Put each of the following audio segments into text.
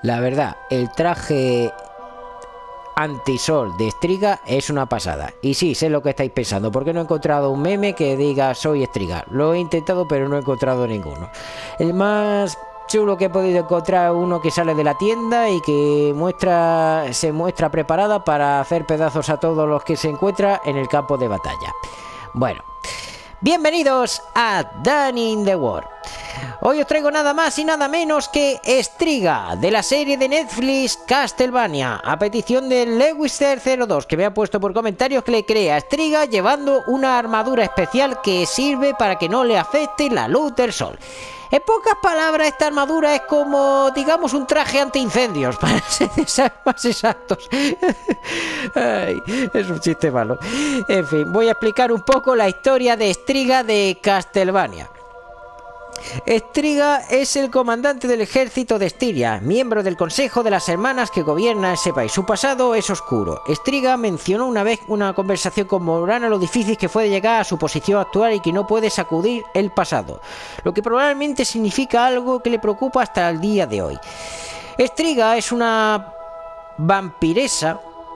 La verdad, el traje antisol de Striga es una pasada. Y sí, sé lo que estáis pensando, porque no he encontrado un meme que diga soy Striga. Lo he intentado, pero no he encontrado ninguno. El más chulo que he podido encontrar es uno que sale de la tienda y que se muestra preparada para hacer pedazos a todos los que se encuentra en el campo de batalla. Bueno, bienvenidos a Done in the War. Hoy os traigo nada más y nada menos que Striga, de la serie de Netflix Castlevania, a petición de Lewister02, que me ha puesto por comentarios que le crea a Striga llevando una armadura especial que sirve para que no le afecte la luz del sol. En pocas palabras, esta armadura es como, digamos, un traje antiincendios, para ser más exactos. Ay, es un chiste malo. En fin, voy a explicar un poco la historia de Striga de Castlevania. Striga es el comandante del ejército de Estiria, miembro del Consejo de las Hermanas que gobierna ese país. Su pasado es oscuro. Striga mencionó una vez una conversación con Morgana lo difícil que fue llegar a su posición actual y que no puede sacudir el pasado, lo que probablemente significa algo que le preocupa hasta el día de hoy. Striga es una vampiresa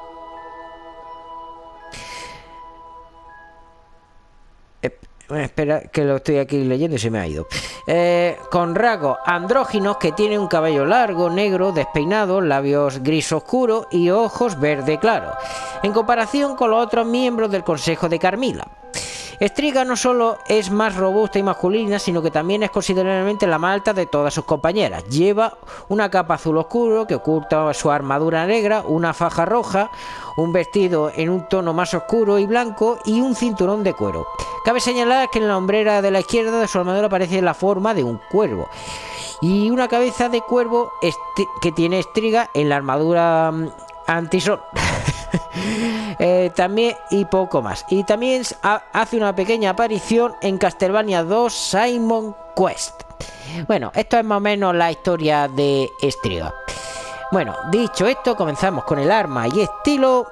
espera, que lo estoy aquí leyendo y se me ha ido. Con rasgos andróginos, que tiene un cabello largo, negro, despeinado, labios gris oscuro y ojos verde claro, en comparación con los otros miembros del Consejo de Carmilla. Striga no solo es más robusta y masculina, sino que también es considerablemente la más alta de todas sus compañeras. Lleva una capa azul oscuro que oculta su armadura negra, una faja roja, un vestido en un tono más oscuro y blanco y un cinturón de cuero. Cabe señalar que en la hombrera de la izquierda de su armadura aparece la forma de un cuervo y una cabeza de cuervo que tiene Striga en la armadura antisol. También y poco más. Y también hace una pequeña aparición en Castlevania 2 Simon Quest. Bueno, esto es más o menos la historia de Striga. Bueno, dicho esto, comenzamos con el arma y estilo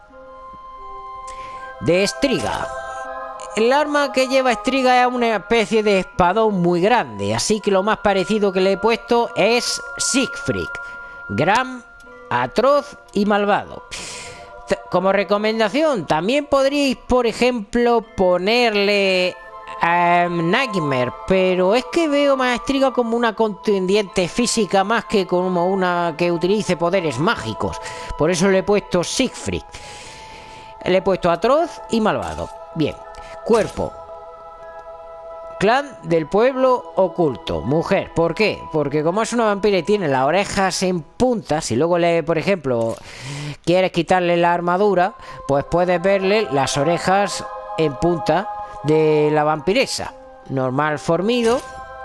de Striga. El arma que lleva Striga es una especie de espadón muy grande, así que lo más parecido que le he puesto es Siegfried, gran, atroz y malvado. Como recomendación, también podríais, por ejemplo, ponerle Nightmare, pero es que veo más a Striga como una contendiente física más que como una que utilice poderes mágicos. Por eso le he puesto Siegfried. Le he puesto atroz y malvado. Bien. Cuerpo. Clan del pueblo oculto. Mujer. ¿Por qué? Porque como es una vampira y tiene las orejas en puntas, y luego por ejemplo, quieres quitarle la armadura, pues puedes verle las orejas en punta de la vampiresa. Normal formido.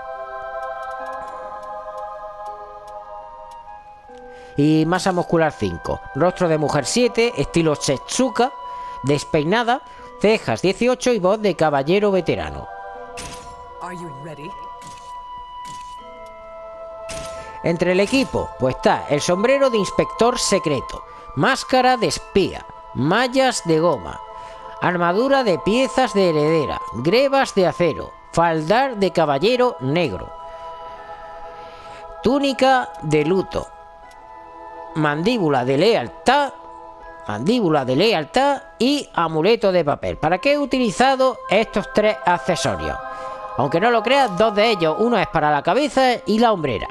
Y masa muscular 5. Rostro de mujer 7. Estilo Setsuka. Despeinada. Cejas 18 y voz de caballero veterano. Entre el equipo, pues está el sombrero de inspector secreto, máscara de espía, mallas de goma, armadura de piezas de heredera, grebas de acero, faldar de caballero negro, túnica de luto, mandíbula de lealtad y amuleto de papel. ¿Para qué he utilizado estos tres accesorios? Aunque no lo creas, dos de ellos, uno es para la cabeza y la hombrera.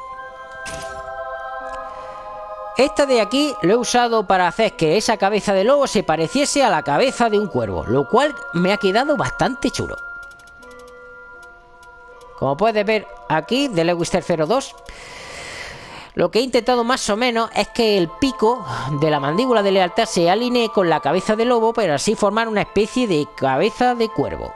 Esta de aquí lo he usado para hacer que esa cabeza de lobo se pareciese a la cabeza de un cuervo, lo cual me ha quedado bastante chulo. Como puedes ver aquí, de Lewister02, lo que he intentado más o menos es que el pico de la mandíbula de lealtad se alinee con la cabeza de lobo, pero así formar una especie de cabeza de cuervo.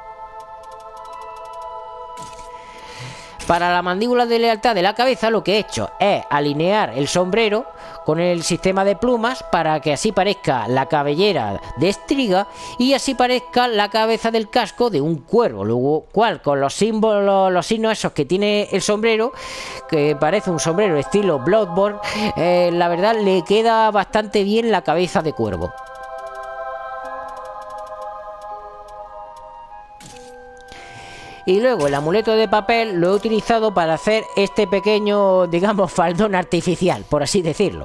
Para la mandíbula de lealtad de la cabeza, lo que he hecho es alinear el sombrero con el sistema de plumas para que así parezca la cabellera de Striga y así parezca la cabeza del casco de un cuervo, lo cual con los símbolos, los signos esos que tiene el sombrero, que parece un sombrero estilo Bloodborne, la verdad le queda bastante bien la cabeza de cuervo. Y luego el amuleto de papel lo he utilizado para hacer este pequeño, digamos, faldón artificial, por así decirlo.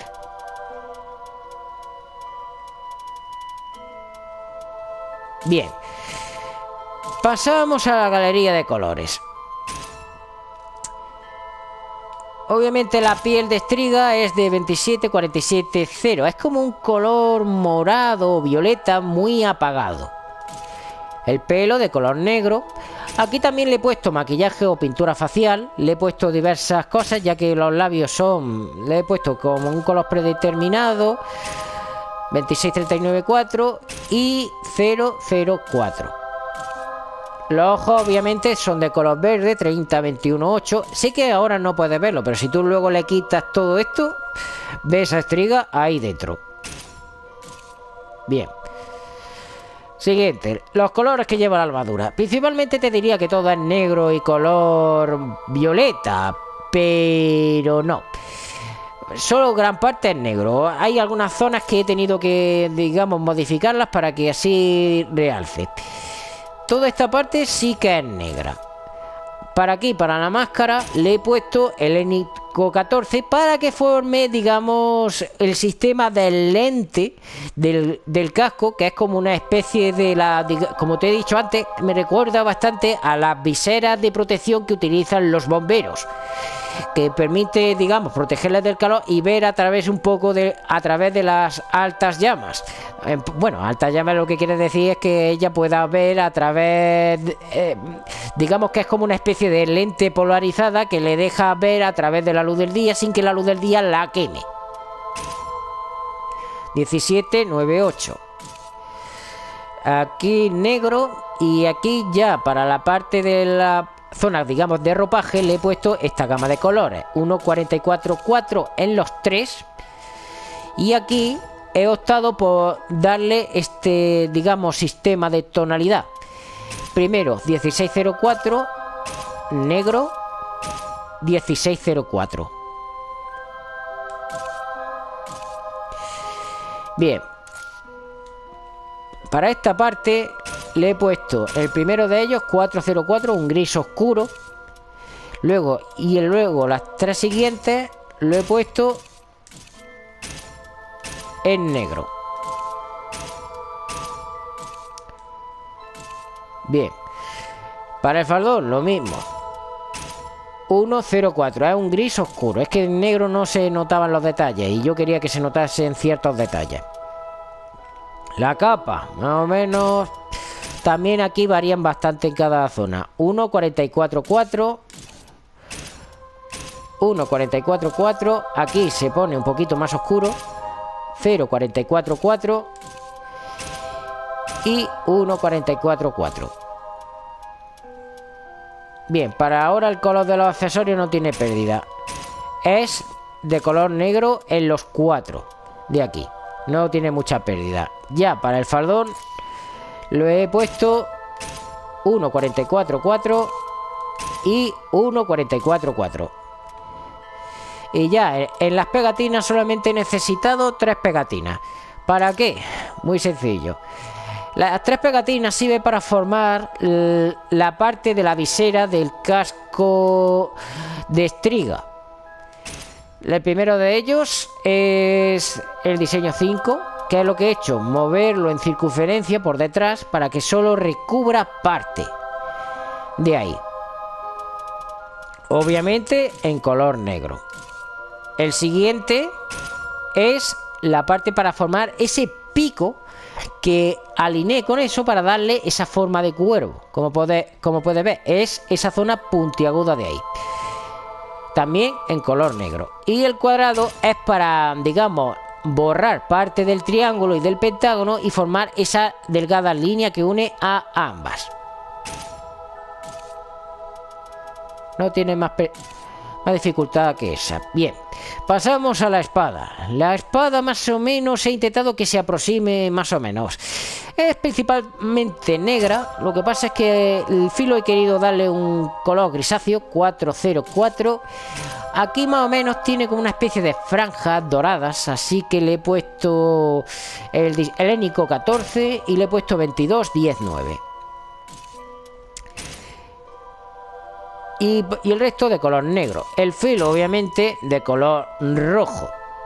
Bien. Pasamos a la galería de colores. Obviamente la piel de Striga es de 27470. Es como un color morado o violeta muy apagado. El pelo de color negro. Aquí también le he puesto maquillaje o pintura facial. Le he puesto diversas cosas, ya que los labios son... Le he puesto como un color predeterminado. 26394 y 004. Los ojos obviamente son de color verde, 30-21-8. Sé que ahora no puedes verlo, pero si tú luego le quitas todo esto, ves a Striga ahí dentro. Bien. Siguiente, los colores que lleva la armadura. Principalmente te diría que todo es negro y color violeta, pero no. Solo gran parte es negro. Hay algunas zonas que he tenido que, digamos, modificarlas para que así realce. Toda esta parte sí que es negra. Para aquí, para la máscara, le he puesto el Hélico 14 para que forme, digamos, el sistema del lente del casco, que es como una especie de como te he dicho antes, me recuerda bastante a las viseras de protección que utilizan los bomberos, que permite, digamos, protegerles del calor y ver a través a través de las altas llamas. Bueno, altas llamas lo que quiere decir es que ella pueda ver a través, digamos que es como una especie de lente polarizada que le deja ver a través de la luz del día sin que la luz del día la queme. 1798. Aquí negro, y aquí ya para la parte de la zona, digamos, de ropaje le he puesto esta gama de colores, 1.44.4 en los tres, y aquí he optado por darle este, digamos, sistema de tonalidad. Primero 1604 negro, 1604. Bien, para esta parte le he puesto el primero de ellos 404, un gris oscuro. Luego las tres siguientes lo he puesto en negro. Bien, para el faldón lo mismo, 104, es un gris oscuro. Es que en negro no se notaban los detalles y yo quería que se notasen ciertos detalles. La capa, más o menos, también aquí varían bastante en cada zona. 1.44.4, 1.44.4, aquí se pone un poquito más oscuro, 0.44.4 y 1.44.4. Bien, para ahora el color de los accesorios no tiene pérdida. Es de color negro en los cuatro de aquí. No tiene mucha pérdida. Ya para el faldón lo he puesto 1.44.4 y 1.44.4. Y ya en las pegatinas solamente he necesitado 3 pegatinas. ¿Para qué? Muy sencillo. Las 3 pegatinas sirven para formar la parte de la visera del casco de Striga. El primero de ellos es el diseño 5, que es lo que he hecho, moverlo en circunferencia por detrás para que solo recubra parte de ahí. Obviamente en color negro. El siguiente es la parte para formar ese pico que alineé con eso para darle esa forma de cuervo. Como puedes ver, es esa zona puntiaguda de ahí. También en color negro. Y el cuadrado es para, digamos, borrar parte del triángulo y del pentágono y formar esa delgada línea que une a ambas. No tiene más dificultad que esa. Bien, pasamos a la espada. La espada más o menos he intentado que se aproxime más o menos. Es principalmente negra. Lo que pasa es que el filo he querido darle un color grisáceo, 404. Aquí más o menos tiene como una especie de franjas doradas, así que le he puesto el Hélico 14 y le he puesto 22, 10, 9. y el resto de color negro. El filo obviamente de color rojo.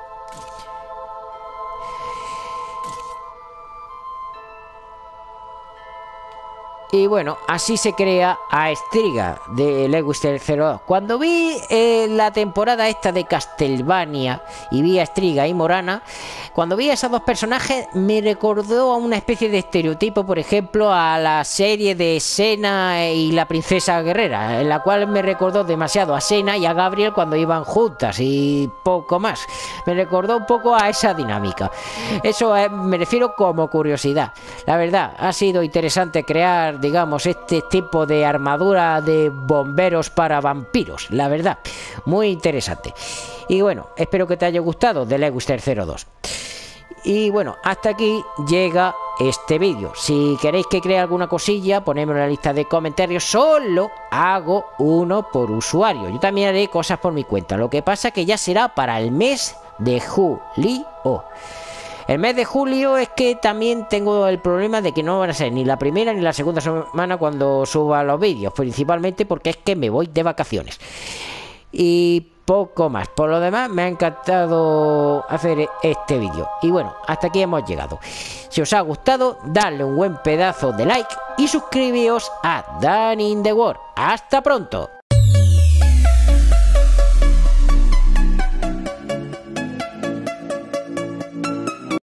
Y bueno, así se crea a Striga de Lewis 02. Cuando vi la temporada esta de Castlevania y vi a Striga y Morana, cuando vi a esos dos personajes me recordó a una especie de estereotipo, por ejemplo, a la serie de Xena y la princesa guerrera, en la cual me recordó demasiado a Xena y a Gabriel cuando iban juntas y poco más. Me recordó un poco a esa dinámica. Eso me refiero como curiosidad. La verdad, ha sido interesante crear, digamos, este tipo de armadura de bomberos para vampiros, la verdad, muy interesante. Y bueno, espero que te haya gustado The Leguster 02. Y bueno, hasta aquí llega este vídeo. Si queréis que cree alguna cosilla, ponedme en la lista de comentarios. Solo hago uno por usuario. Yo también haré cosas por mi cuenta. Lo que pasa que ya será para el mes de julio. El mes de julio es que también tengo el problema de que no van a ser ni la primera ni la segunda semana cuando suba los vídeos, principalmente porque es que me voy de vacaciones. Y poco más. Por lo demás, me ha encantado hacer este vídeo. Y bueno, hasta aquí hemos llegado. Si os ha gustado, dadle un buen pedazo de like y suscribíos a Dan in the World. ¡Hasta pronto!